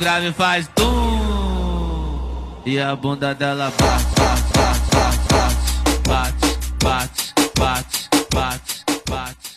grave faz tum e a bunda dela bate, bate, bate, bate, bate, bate, bate, bate, bate.